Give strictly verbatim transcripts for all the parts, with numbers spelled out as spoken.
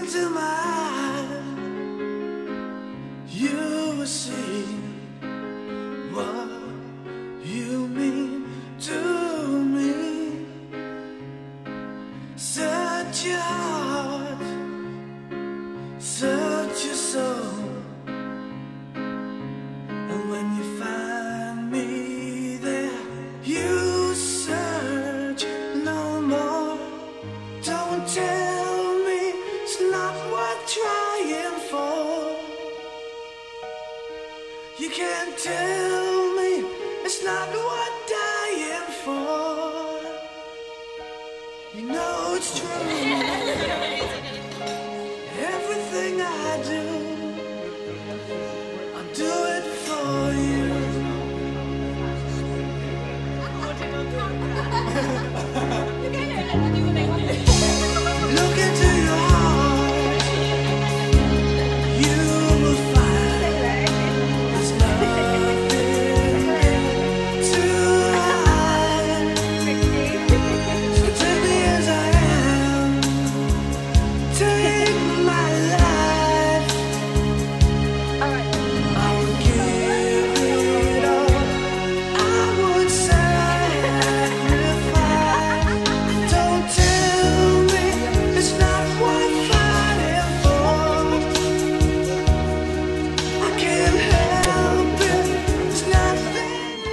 into my eyes, you will see what you mean to me. Search your heart, search your soul, and when you find me there, you search no more. Don't tell me it's not worth trying for. You can't tell me it's not worth dying for. You know it's true. Everything I do, I do it for you. Look into your heart, you will find there's nothing to hide. So take me as I am, take my life. I would give it all, I would sacrifice. Don't tell me it's not worth fighting for. I can't help it, it's nothing.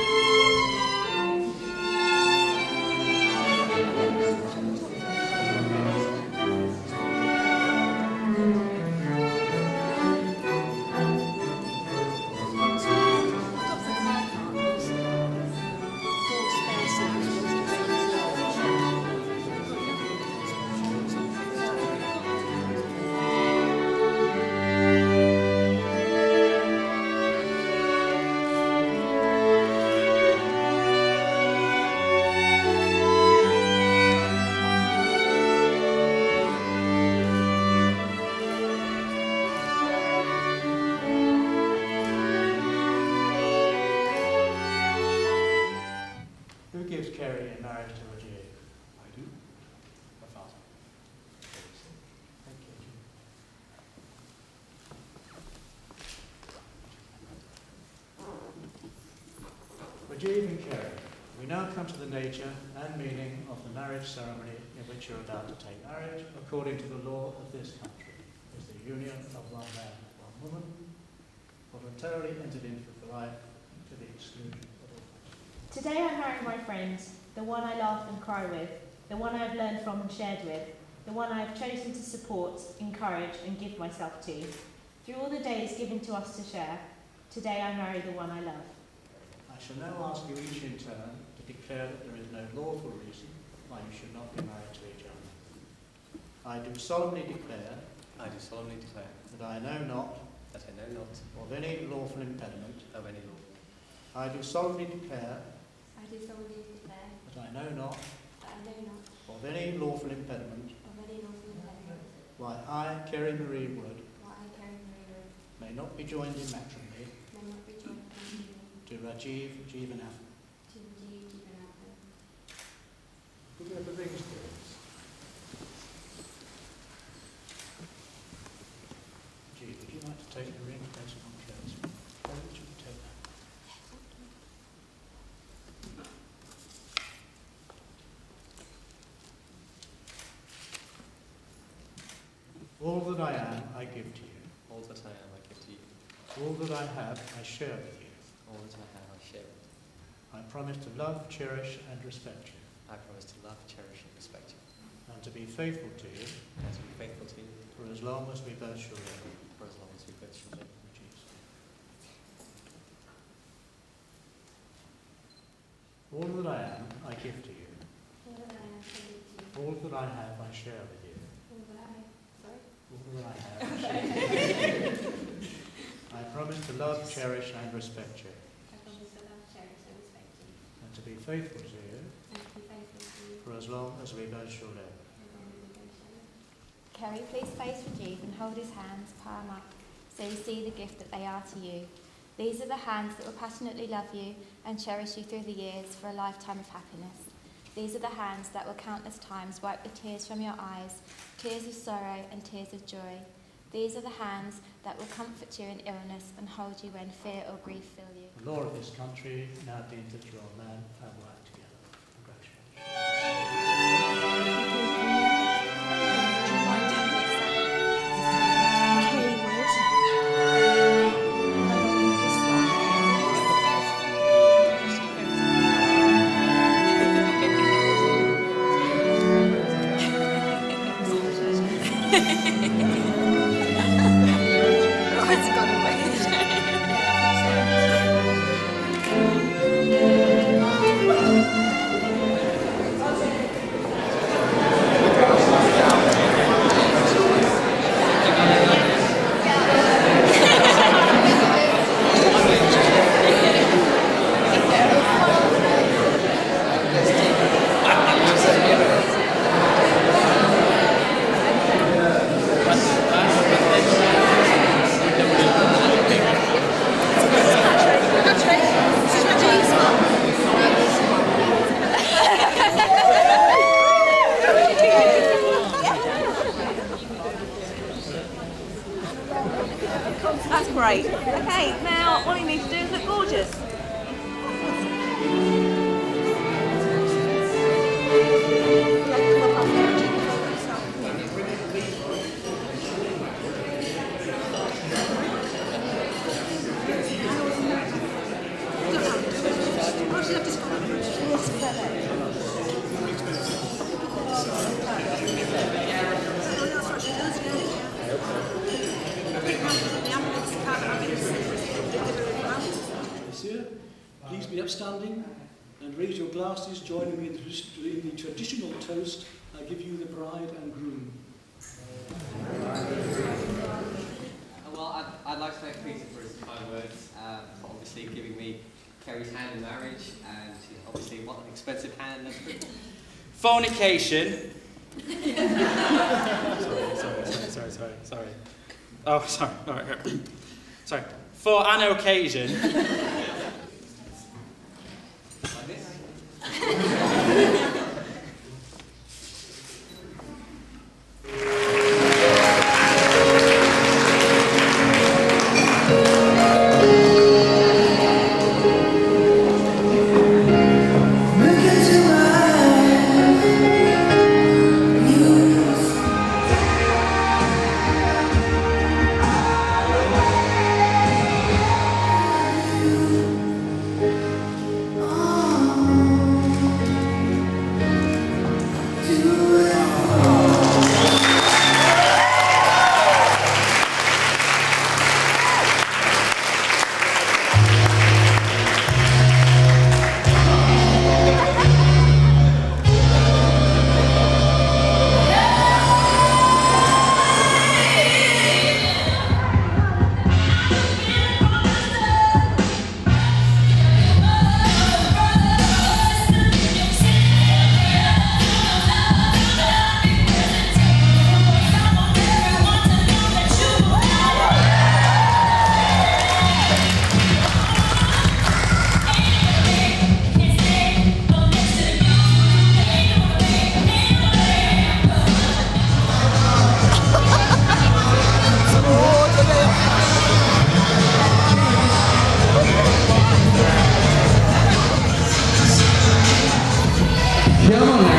Who gives Kerry in marriage to Rajeev? I do. My father. Thank you. Rajeev and Kerry, we now come to the nature and meaning of the marriage ceremony in which you're about to take marriage according to the law of this country. Is the union of one man and one woman, voluntarily entered into for life to the exclusion of all. Today I marry my friend, the one I laugh and cry with, the one I have learned from and shared with, the one I have chosen to support, encourage and give myself to. Through all the days given to us to share, today I marry the one I love. I shall now ask you each in turn to declare that there is no lawful reason why you should not be married to each other. I do solemnly declare I do solemnly declare that I know not that I know not of any lawful impediment. of any law. I do solemnly declare I do solemnly declare that I know not that I know not of any lawful impediment of any lawful impediment why I, Kerry Marie Wood, why I, Kerry Marie Wood, may not be joined in matrimony may not be joined in union to Rajeev Jeevananthan. to Rajeev Jeevananthan. Could you have the rings, please? Rajeev, would you like to take the ring, place it on Kerry's finger? Kerry, would you take that? All that I am, I give to you. All that I am, I give to you. All that I have, I share with you. All that I have, I share with you. I promise to love, cherish, and respect you, I promise to love, cherish, and respect you, and to be faithful to you and to be faithful to you for as long as we both shall live. for as long as we both shall live. Jesus. All that I am, I give to you. All that I am, I give to you. All that I have, I share with you. All that I, sorry? All that I have, I share with you. I promise to love, cherish, and respect you, I promise to love, cherish and respect you, and to be faithful to you and to be faithful to you for as long as we both shall live. as long as we both shall live. Kerry, please face Rajeev and hold his hands, palm up, so you see the gift that they are to you. These are the hands that will passionately love you and cherish you through the years for a lifetime of happiness. These are the hands that will countless times wipe the tears from your eyes, tears of sorrow and tears of joy. These are the hands that will comfort you in illness and hold you when fear or grief fill you. The law of this country now deems that you are a man and work together. Congratulations. That's great. Okay, now all you need to do is look gorgeous. Please be upstanding and raise your glasses, joining me in the, in the traditional toast. I give you the bride and groom. Well, I'd, I'd like to thank Peter for his kind words, um, for obviously giving me Kerry's hand in marriage, and obviously what an expensive hand. Fornication. sorry, sorry, sorry, sorry, sorry, sorry. Oh, sorry. All right, right. Sorry. For an occasion. Like this. Come on.